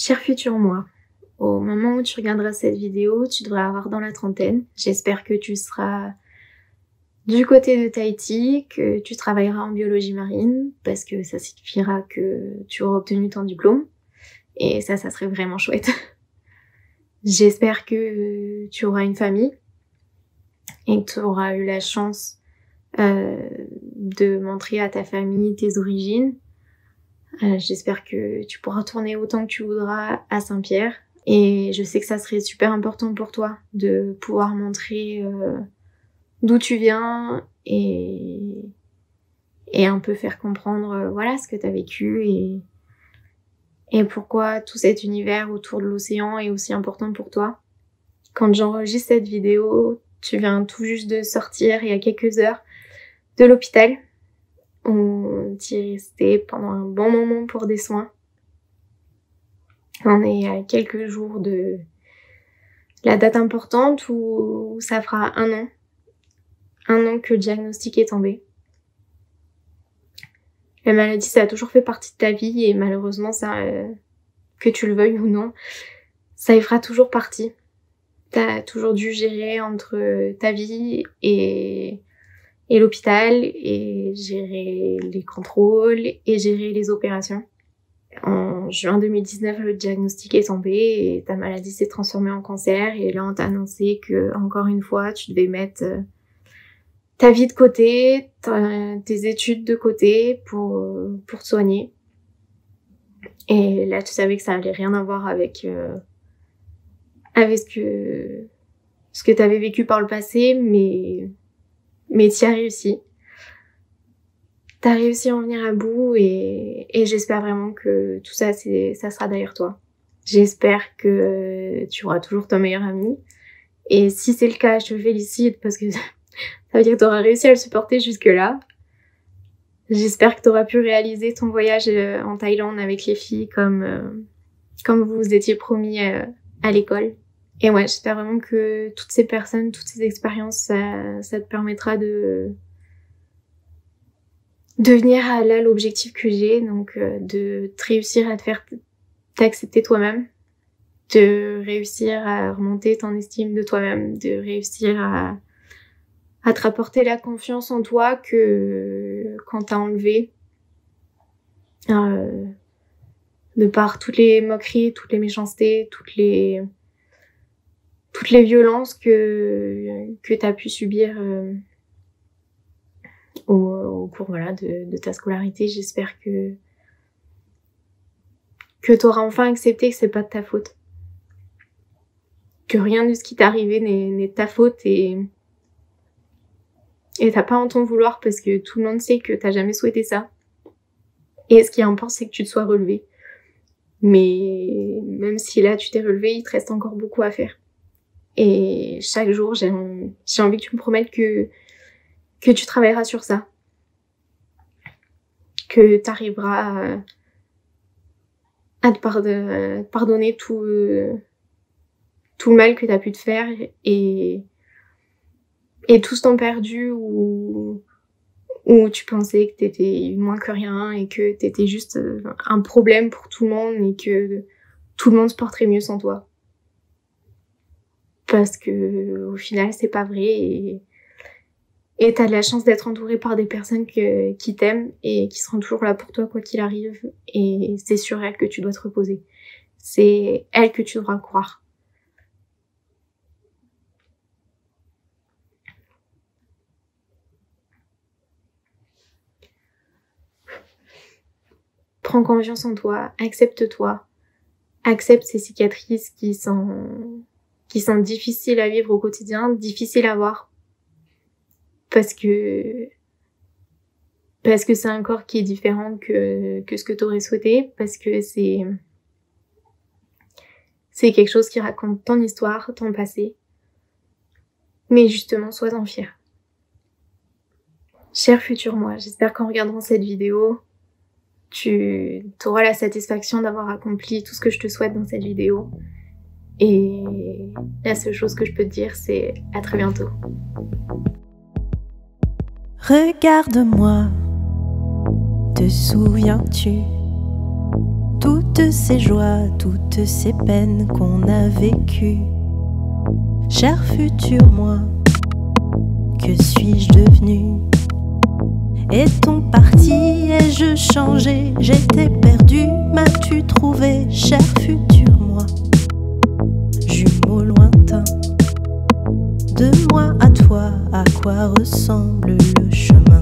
Cher futur moi, au moment où tu regarderas cette vidéo, tu devrais avoir dans la trentaine. J'espère que tu seras du côté de Tahiti, que tu travailleras en biologie marine, parce que ça signifiera que tu auras obtenu ton diplôme. Et ça serait vraiment chouette. J'espère que tu auras une famille et que tu auras eu la chance de montrer à ta famille tes origines. J'espère que tu pourras tourner autant que tu voudras à Saint-Pierre. Et je sais que ça serait super important pour toi de pouvoir montrer d'où tu viens et un peu faire comprendre voilà ce que tu as vécu et pourquoi tout cet univers autour de l'océan est aussi important pour toi. Quand j'enregistre cette vidéo, tu viens tout juste de sortir il y a quelques heures de l'hôpital. On t'y est resté pendant un bon moment pour des soins. On est à quelques jours de la date importante où ça fera un an. Un an que le diagnostic est tombé. La maladie, ça a toujours fait partie de ta vie et malheureusement, ça, que tu le veuilles ou non, ça y fera toujours partie. T'as toujours dû gérer entre ta vie et l'hôpital, et gérer les contrôles, et gérer les opérations. En juin 2019, le diagnostic est tombé et ta maladie s'est transformée en cancer, et là on t'a annoncé que, encore une fois, tu devais mettre ta vie de côté, tes études de côté pour te soigner. Et là tu savais que ça allait rien avoir avec ce que t'avais vécu par le passé, mais t'y as réussi. T'as réussi à en venir à bout et j'espère vraiment que tout ça, ça sera derrière toi. J'espère que tu auras toujours ton meilleur ami. Et si c'est le cas, je te félicite parce que ça veut dire que t'auras réussi à le supporter jusque-là. J'espère que t'auras pu réaliser ton voyage en Thaïlande avec les filles comme vous vous étiez promis à l'école. Et ouais, j'espère vraiment que toutes ces personnes, toutes ces expériences, ça te permettra de venir à là l'objectif que j'ai, donc de te réussir à te faire t'accepter toi-même, de réussir à remonter ton estime de toi-même, de réussir à te rapporter la confiance en toi que quand t'as enlevé de par toutes les moqueries, toutes les méchancetés, toutes les violences que t'as pu subir au cours voilà de ta scolarité. J'espère que t'auras enfin accepté que c'est pas de ta faute, que rien de ce qui t'est arrivé n'est de ta faute, et t'as pas à t'en vouloir parce que tout le monde sait que t'as jamais souhaité ça. Et ce qui importe, c'est que tu te sois relevé. Mais même si là tu t'es relevé, il te reste encore beaucoup à faire. Et chaque jour, j'ai envie que tu me promettes que tu travailleras sur ça. Que t'arriveras à te pardonner tout le mal que t'as pu te faire et tout ce temps perdu où tu pensais que t'étais moins que rien et que t'étais juste un problème pour tout le monde et que tout le monde se porterait mieux sans toi. Parce que au final, c'est pas vrai, et t'as de la chance d'être entourée par des personnes qui t'aiment et qui seront toujours là pour toi quoi qu'il arrive, et c'est sur elles que tu dois te reposer. C'est elles que tu devras croire. Prends confiance en toi, accepte-toi, accepte ces cicatrices qui sont difficiles à vivre au quotidien, difficiles à voir. Parce que c'est un corps qui est différent que ce que t'aurais souhaité, parce que c'est quelque chose qui raconte ton histoire, ton passé. Mais justement, sois-en fier. Cher futur moi, j'espère qu'en regardant cette vidéo, tu auras la satisfaction d'avoir accompli tout ce que je te souhaite dans cette vidéo. Et la seule chose que je peux te dire, c'est à très bientôt. Regarde-moi, te souviens-tu toutes ces joies, toutes ces peines qu'on a vécues. Cher futur moi, que suis-je devenu? Est-on parti? Ai-je changé? J'étais perdu, m'as-tu trouvé? Cher futur moi, jumeau lointain. De moi à toi, à quoi ressemble le chemin?